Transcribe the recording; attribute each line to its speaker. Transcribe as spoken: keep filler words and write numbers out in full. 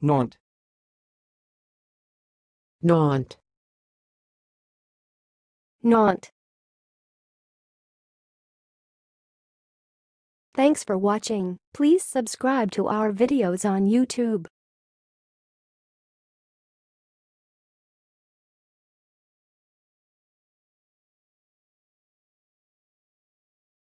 Speaker 1: naunt,
Speaker 2: naunt,
Speaker 3: naunt. Thanks for watching. Please subscribe to our videos on YouTube.